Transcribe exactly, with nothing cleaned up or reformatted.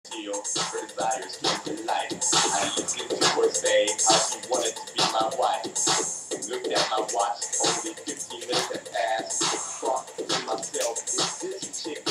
deal. Her desires came to life. I listened to her say how she wanted to be my wife. Looked at my watch, only fifteen minutes had passed. Thought to myself, is this chick